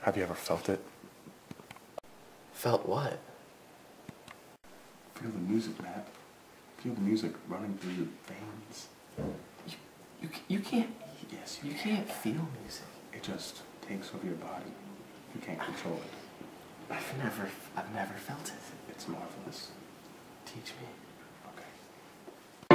Have you ever felt it? Felt what? Feel the music, Matt. Feel the music running through your veins. You can't. Yes, You can't feel music. It just takes over your body. You can't control it. I've never felt it. It's marvelous. Teach me. Okay.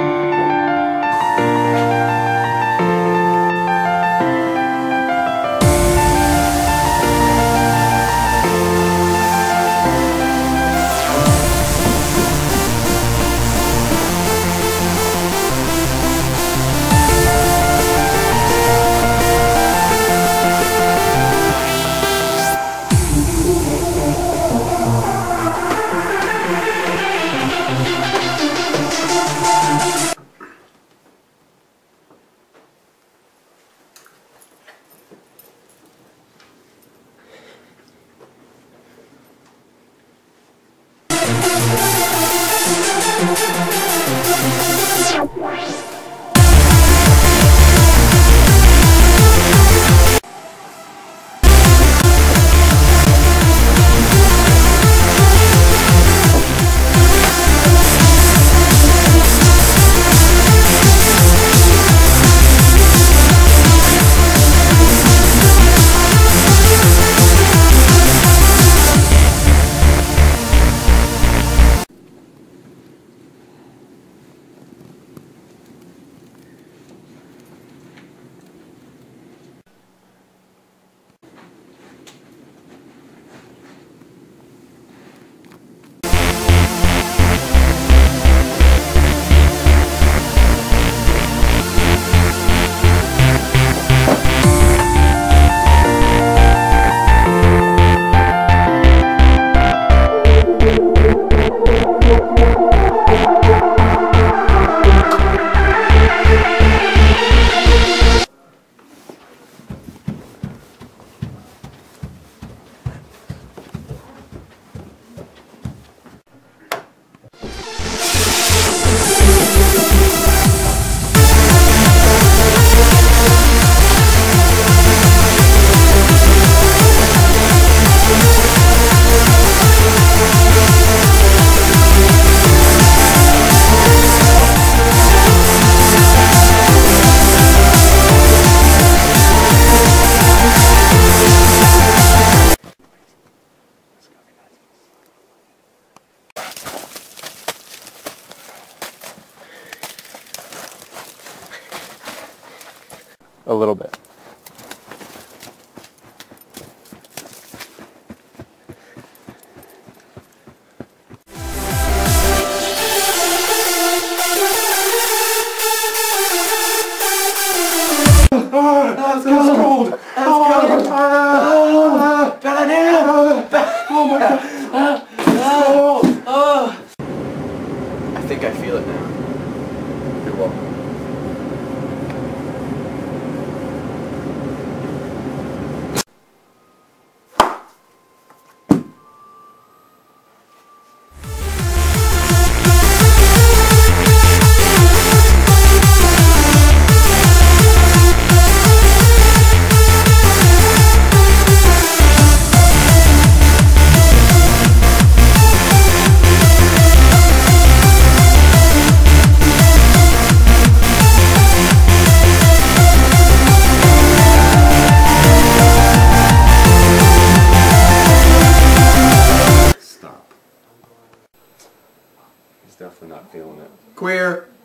A little bit. That's cold! Oh my God! I think I feel it now. You're welcome. Definitely not feeling it. Queer.